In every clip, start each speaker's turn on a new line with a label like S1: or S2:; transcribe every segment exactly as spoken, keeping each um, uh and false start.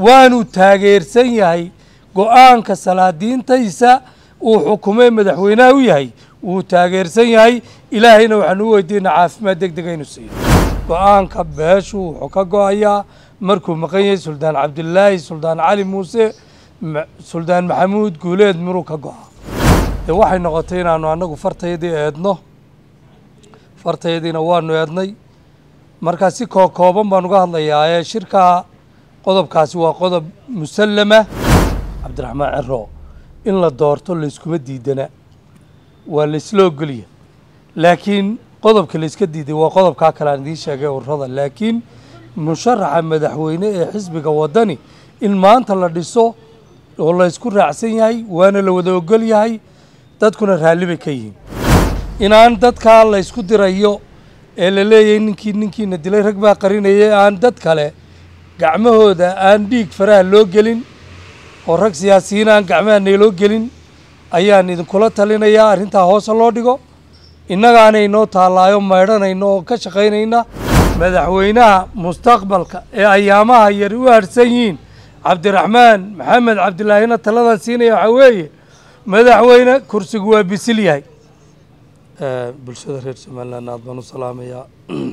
S1: waanu taageersan yahay go'aanka salaadiintaysa uu xukumay madaxweynaha u yahay wuu taageersan yahay ilaahayna waxaan u weydiinaa caafimaad degdeg inuu siiyo go'aanka beeshu wuxuu ka go'ayaa markuu maqan yahay suldaan cabdilaahi suldaan cali muuse suldaan maxamuud guuleed miruu ka go'a dee waxay noqotay inaanu annagu fartaydii eedno fartaydiina waanu eednay markaa si kookooban baan uga hadlayaa ee shirka qodobkaasi waa qodob musallama cabdiraxmaan ciro in la doorto layskuma diidana waa laysla ogolya laakiin qodobka layska diiday waa qodobkaa kale aan idiin sheegay ururada laakiin musharaxa madaxweyne ee xisbiga waddani in maanta la dhiso oo laysku raacsan yahay waana la wada ogol yahay dadkuna raalli bay ka yihiin inaan dadkaa laysku dirayo ee la leeyahay ninkii ninkiina dilay rag baa qarinayay aan dad kale gacmahooda aan dhiig faraha loo gelin oo rag siyaasiyiin aan gacmaha neeloo gelin ayaan idinkula talinayaa arrintaa hoose loo dhigo innagaanay noo taallaayo maydhanayno oo ka shaqaynayna madaxweynaha mustaqbalka ee ayaamaha yar u harsan yihiin cabdiraxmaan maxamed cabdilaahina taladan siinaya waxaa weeye madaxweyne kursigu waa bisil yahay bulshada reer somaliland aad baan u salaamayaa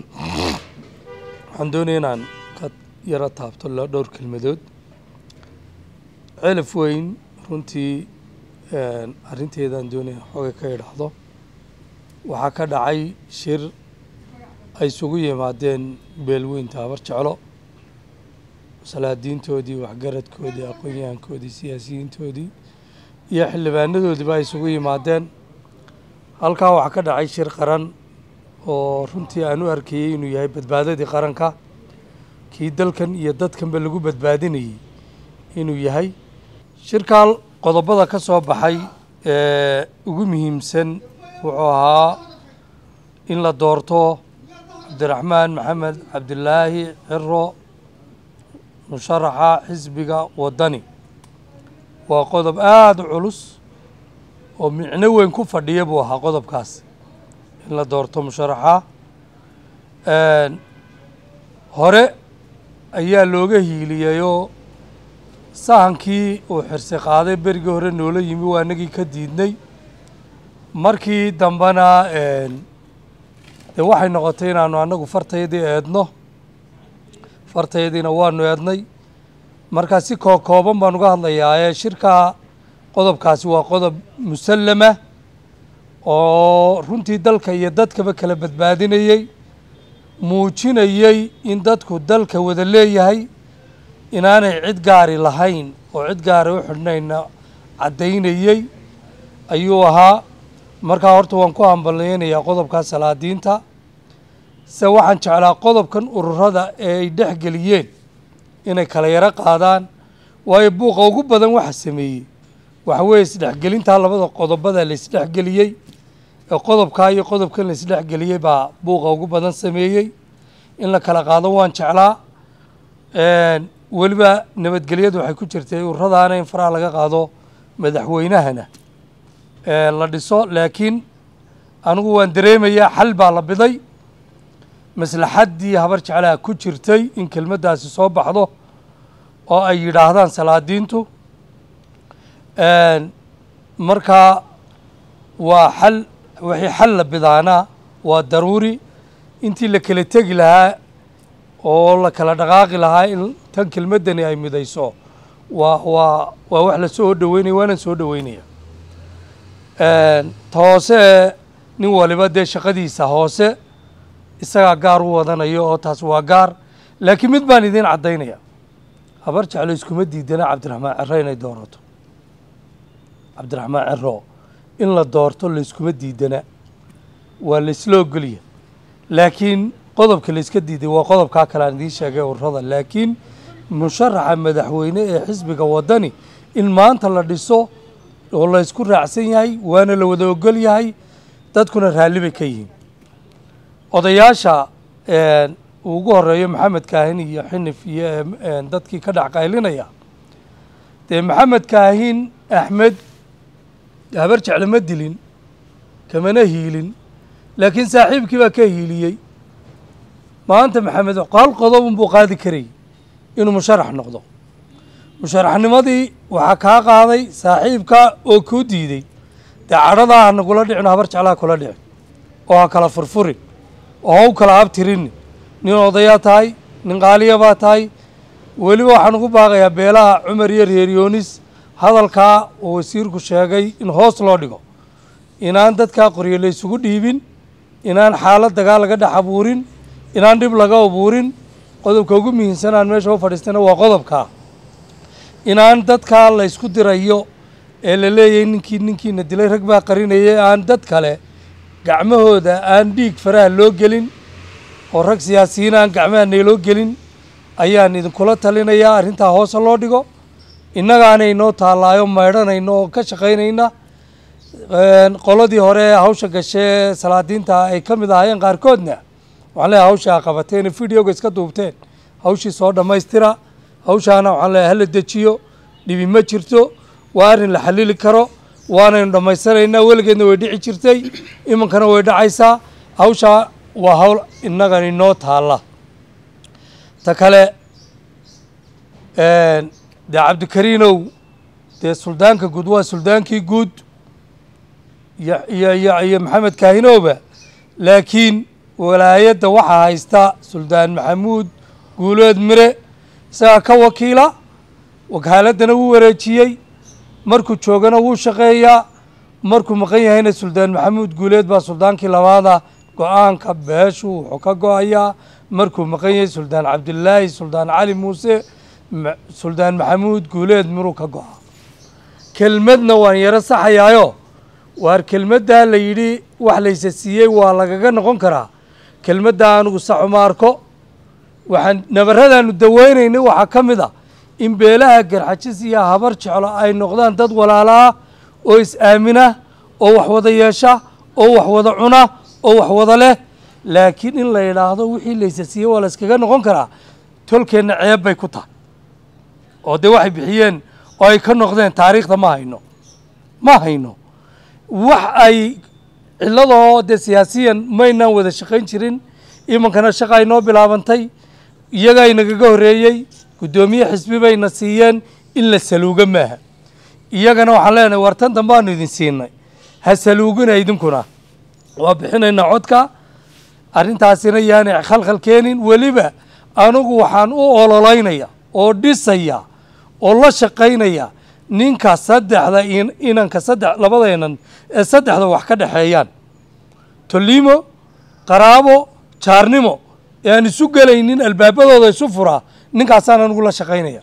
S1: waxaan doonaya inaan ka yaro taabto dhowr kelmadood celaf weyn runtii arrinteedaan doonaya xoogay ka idhaahdo waxaa ka dhacay shir ay isugu yimaadeen beelweynta habar jeclo salaadiintoodii waxgaradkoodii aqoon-yahankoodii siyaasiyiintoodii iyo xildhibaanadoodiiba ay isugu yimaadeen halkaa waxaa ka dhacay shir qaran oo runtii aan u arkayey inuu yahay badbaadadii qaranka kii dalkan iyo dadkanba lagu badbaadinayey inuu yahay shirkaa qodobada ka soo baxay ee ugu muhiimsan wuxuu ahaa in la doorto cabdiraxmaan maxamed cabdilaahi ciro musharaxa xisbiga waddani waa qodob aada u culus oo micno weyn ku fadhiya buu ahaa qodobkaas in la doorto musharaxa hore ayaa looga hiiliyayoo sahankii uu xirsi qaaday berigii hore noola yimi waa inagii ka diidnay markii dambena dee waxay noqotay inaanu annagu fartaydii eedno fartaydiina waanu eednay markaa si kookooban baan uga hadlayaa ee shirka qodobkaasi waa qodob musallama oo runtii dalka iyo dadkaba kala badbaadinayey muujinayey in dadku dalka wada leeyahay inaanay cid gaari lahayn oo cid gaari u xidhnayna caddaynayey ayuu ahaa markaa horta waan ku hambalyaynayaa qodobkaa salaadiinta se waxaan jeclaa qodobkan ururada ee ay dhex geliyeen inay kala yaro qaadaan waayo buuqa ugu badan waxa sameeyey waxa weeye isdhexgelintaa labada qodobada la isdhexgeliyey ee qodobkaa iyo qodobkan la isdhexgeliyey baa buuqa ugu badan sameeyey in la kala qaado waan jeclaa weliba nabadgelyadu waxay ku jirtay ururadaana in faraha laga qaado madaxweynahana la dhiso laakiin anigu waan dareemayaa xal baa la biday maslaxaddii habar jeclaha ku jirtay in kelmaddaasi soo baxdo oo ay yidhaahdaan salaadiintu markaa waa xal wixii xal la bidaanaa waa daruuri intii la kala tegi lahaa oo la kala dhaqaaqi lahaa in tan kelmaddani ay midayso waa waa waa wax la soo dhoweynaya waana soo dhoweynaya ta hoose nin waliba dee shaqadiisa hoose isagaa gaar u wadanayo oo taas waa gaar laakiin mid baan idiin caddaynaya habar jeclo iskuma diidana cabdiraxmaan ciro inay doorato cabdiraxmaan ciro in la doorto layskuma diidana waa laysla ogolya laakiin qodobka layska diiday waa qodobkaa kale aan idiin sheegay ururada laakiin musharaxa madaxweyne ee xisbiga waddani in maanta la dhiso oo laysku raacsan yahay waana la wada ogol yahay dadkuna raalli bay ka yihiin odayaasha ugu horeeyo maxamed kaahin iyo xinif iyo dadkii ka dhac qaylinaya dee maxamed kaahin axmed habar jecle ma dilin kamana hiilin laakiin saaxiibkii baa ka hiiliyey maanta maxamed hal qodob unbuu qaadi karayy inuu musharax noqdo musharaxnimadii waxaa kaa qaaday saaxiibka oo kuu diiday dee cadhadaa ha nagula dhicin habar jeclaa kula dhicin oo ha kala furfurin oo ha u kala abtirin nin odayaa tahay nin qaaliya baa tahay weliba waxaan ugu baaqayaa beelaha cumar iyo reer yoonis hadalkaa uu wasiirku sheegay in hoos loo dhigo inaan dadkaa qoryo la isugu dhiibin inaan xaalad dagaal laga dhex abuurin inaan dhib laga abuurin qodobka ugu muhiimsan aan meesha u fadhiistana waa qodobkaa inaan dadkaa la ysku dirayo ee la leeyahay ninkii ninkiina dilay rag baa qarinayay aan dad kale gacmahooda aan dhiig faraha loo gelin oo rag siyaasiyiin aan gacmaha neeloo gelin ayaan idinkula talinayaa arrintaa hoose loo dhigo innagaanay noo taallaayo maydhanayno oo ka shaqaynayna qoladii hore hawsha gashee salaadiinta ay ka mid ahaayeen qaarkoodna waxaan leeyahay hawshaa qabateen videoga iska duubteen hawshii soo dhammaystira hawshaana waxaan leeyahay hala dejiyo dhibi ma jirto waa arrin la xallili karo waanaynu dhammaysanaynaa weligeedna way dhici jirtay iminkana way dhacaysaa hawshaa waa hawl innagani noo taalla ta kale dee cabdikariinow dee suldaanka guud waa suldaankii guud iyo iyo iyo maxamed kaahinowba laakiin walaayadda waxaa haysta suldaan maxamuud guuleed mire isagaa ka wakiila wakaaladana wuu wareejiyey markuu joogana wuu shaqeeyaa markuu maqan yahayna suldaan maxamuud guuleed baa suldaankii labaada go-aanka beeshu wuxuu ka go-ayaa markuu maqan yahay suldaan cabdilaahi suldaan cali muuse suldaan maxamuud guuleed miruu ka go-a kelmadna waan yaro saxayaayo waar kelmaddaa la yidhi wax laysa siiyey waa lagaga noqon karaa kelmaddaa anugu saxuma arko waxaan nabaradaanu daweynaynay waxaa ka mid a in beelaha garxajis iyo habar jeclo ay noqdaan dad walaalaa oo is-aamina oo wax wada yeesha oo wax wada cuna oo wax wada leh laakiin in la yidhaahdo wixii laysa siiyey waa la iskaga noqon karaa tolkeenna ceeb bay ku tahay oo dee waxay bixiyeen oo ay ka noqdeen taariikhda ma hayno ma hayno wax ay cilladoo dee siyaasiyan maynaan wada shaqayn jirin imankana shaqa ay noo bilaabantay iyagaa inagaga horreeyey guddoomiye xisbi bayna siiyeen in la saluuga maaha iyagana waxaan leenahay war tan dambaanu idin siinay ha saluugina idinkuna waa bixinaynaa codka arrintaasina yaanay khalkhal keenin weliba anugu waxaan u ololaynaya oo dhisaya oo la shaqaynaya ninka saddexda inanka saddex labadeenan ee saddexda wax ka dhexeeyaan tolimo qaraabo jaarnimo ee aan isu gelaynin albaabadooda isu furaa ninkaasaan anugu la shaqaynaya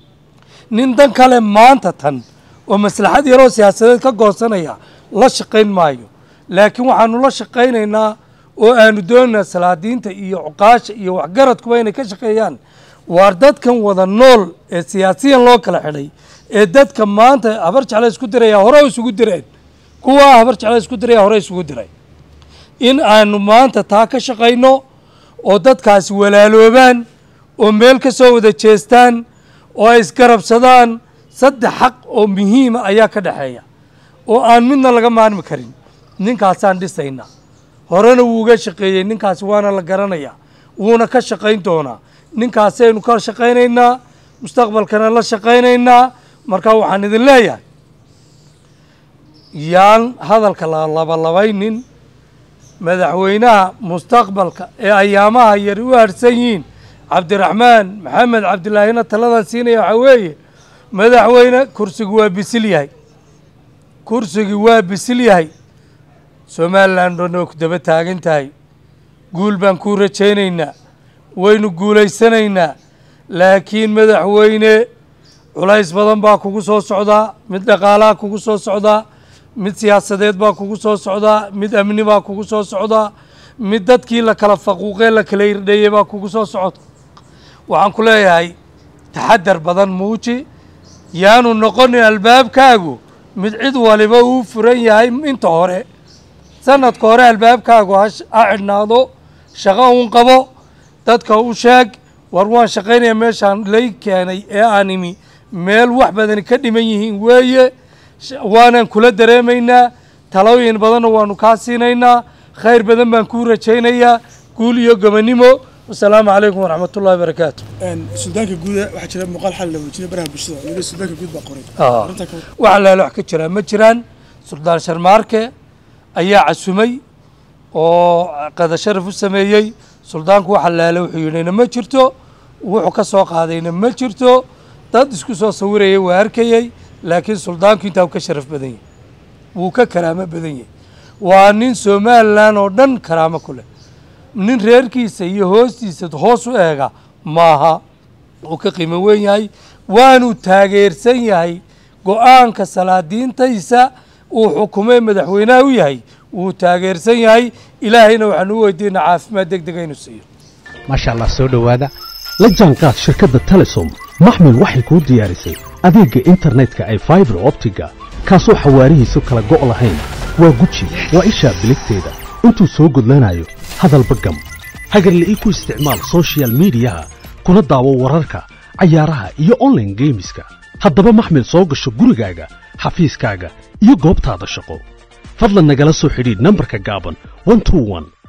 S1: nin dan kale maanta tan oo maslaxad yaroo siyaasadeed ka goosanaya la shaqayn maayo laakiin waxaanu la shaqaynaynaa oo aanu doonaynaa salaadiinta iyo cuqaasha iyo waxgaradkuba inay ka shaqeeyaan waar dadkan wada nool ee siyaasiyan loo kala xidhay ee dadka maanta habar jecla isku diraya hore isugu direen kuwaa habar jecla isku diraya hore isugu diray in aanu maanta taa ka shaqayno oo dadkaasi walaaloobaan oo meel ka soo wada jeestaan oo ay isgarabsadaan saddex xaq oo muhiima ayaa ka dhexeeya oo aan midna laga maarmi karin ninkaasaan dhisaynaa horena wuu uga shaqeeyey ninkaasi waana la garanayaa wuuna ka shaqayn doonaa ninkaasaynu ka shaqaynaynaa mustaqbalkana la shaqaynaynaa markaa waxaan idin leeyahay yaan hadalka labalabaynin madaxweynaha mustaqbalka ee ayaamaha yar u harsan yihiin cabdiraxmaan maxamed cabdilaahina taladan siinaya waxaa weeye madaxweyne kursigu waa bisil yahay kursigii waa bisil yahay somalilan dhan oo ku daba taagan tahay guul baan kuu rajaynaynaa waynu guulaysanaynaa laakiin madaxweyne culays badan baa kugu soo socdaa mid dhaqaalaha kugu soo socdaa mid siyaasadeed baa kugu soo socdaa mid amni baa kugu soo socdaa mid dadkii la kala faquuqee la kala irdheeyey baa kugu soo socda waxaan ku leeyahay taxadar badan muuji yaanu noqonin albaabkaagu mid cid waliba uu furan yahay inta hore sanadka hore albaabkaagu ha cidhnaado shaqo uun qabo dadka u sheeg war waan shaqaynaya meeshaan lay keenay ee aan imi meel wax badani ka dhiman yihiin weeye waanaan kula dareemaynaa talooyin badanna waanu kaa siinaynaa khayr badan baan kuu rajaynayaa guul iyo gobonnimo والسلام عليكم ورحمة الله وبركاته.
S2: سودانك جودة وحشرة مقال حل وجينا برا بشرة يقول سودانك جود بقريب.
S1: آه. وعلى لو حكيت شرا مجران سلطان شرماركة أي عسومي وقد شرف السمايي سلطانك وحلا لو حيونين ما شرتو وحكسوق هذين ما شرتو تدسكو سو صوري وهركي لكن سلطانك أنت وكشرف بدني وككرامة بدني وأنين سومال لان ودن كرامة كله من ريركي سي هوستي سد هوسو إيجا ماها وكقيمة وين ياي وانو تاجر سياي قوان كسلادين تيسا وحكومة مدحوينا وياي وتاجر سياي إلهينا وحنو يدينا عاف ما دق دقين السير
S3: ما شاء الله سودو هذا لجانكات شركة تلسوم محمل وحي كود ديارسي أديك إنترنت كأي فايبر أوبتيكا كاسو حواريه سكلا جو لهين وجوتشي وإيشا بلكتيدا انتو سوق لنايو هذا البقم هاجر لإيكو استعمال سوشيال ميديا كنا دعوة وراركا عيارها iyo online gameska haddaba maxmil soo gasho gurigaaga xafiiskaaga iyo goobtaada shaqo fadlan nagala soo xidhiidh nambarka gaaban one two one